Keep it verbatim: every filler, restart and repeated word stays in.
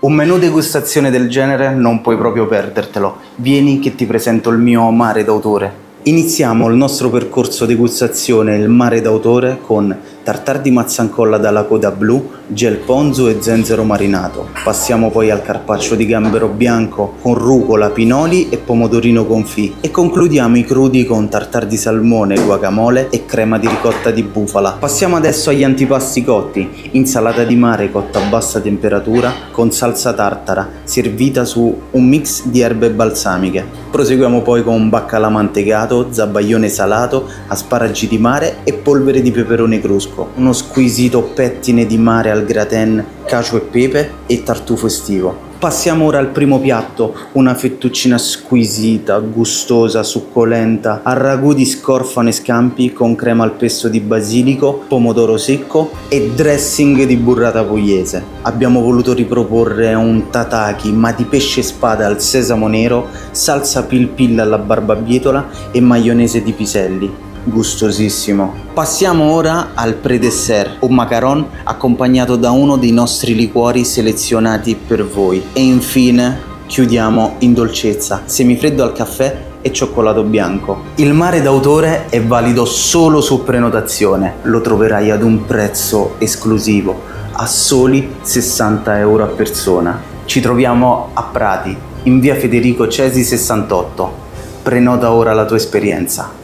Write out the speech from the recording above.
Un menù degustazione del genere non puoi proprio perdertelo. Vieni che ti presento il mio mare d'autore. Iniziamo il nostro percorso degustazione il mare d'autore con tartare di mazzancolla dalla coda blu, gel ponzu e zenzero marinato. Passiamo poi al carpaccio di gambero bianco con rucola, pinoli e pomodorino confit e concludiamo i crudi con tartare di salmone, guacamole e crema di ricotta di bufala. Passiamo adesso agli antipasti cotti: insalata di mare cotta a bassa temperatura con salsa tartara servita su un mix di erbe balsamiche. Proseguiamo poi con baccalà mantecato, zabaione salato, asparagi di mare e polvere di peperone crusco. Uno squisito pettine di mare al gratin, cacio e pepe e tartufo estivo. Passiamo ora al primo piatto, una fettuccina squisita, gustosa, succolenta, al ragù di scorfano e scampi con crema al pesto di basilico, pomodoro secco e dressing di burrata pugliese. Abbiamo voluto riproporre un tataki ma di pesce spada al sesamo nero, salsa pil pil alla barbabietola e maionese di piselli. Gustosissimo. Passiamo ora al pre-dessert, un macaron accompagnato da uno dei nostri liquori selezionati per voi. E infine chiudiamo in dolcezza, semifreddo al caffè e cioccolato bianco. Il mare d'autore è valido solo su prenotazione, lo troverai ad un prezzo esclusivo, a soli sessanta euro a persona. Ci troviamo a Prati, in via Federico Cesi sessantotto. Prenota ora la tua esperienza.